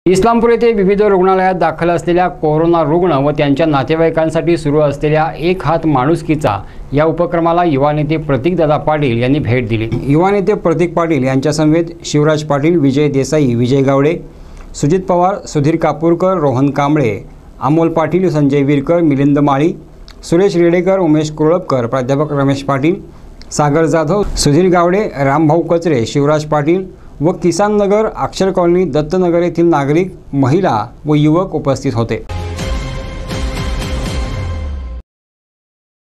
इस्लामपूर येथे विविध रुग्णालयात दाखल असलेल्या कोरोना रुग्ण व त्यांच्या नातेवाईकांसाठी सुरू असलेल्या एक हात माणुसकीचा या उपक्रमाला युवा नेते प्रतीकदादा पाटील यांनी भेट दिली। युवा नेते प्रतीक पाटील यांच्या समवेत शिवराज पाटील, विजय देसाई, विजय गावडे, सुजित पवार, सुधीर कापूरकर, रोहन कांबळे, अमोल पाटील, संजय विरकर, मिलिंद माळी, सुरेश रेडेकर, उमेश कुरळपकर, प्राध्यापक रमेश पाटील, सागर जाधव, सुधीर गावडे, रामभाऊ कचरे, शिवराज पाटील व किसान नगर, अक्षर कॉलनी, दत्तनगर येथील नागरिक, महिला व युवक उपस्थित होते।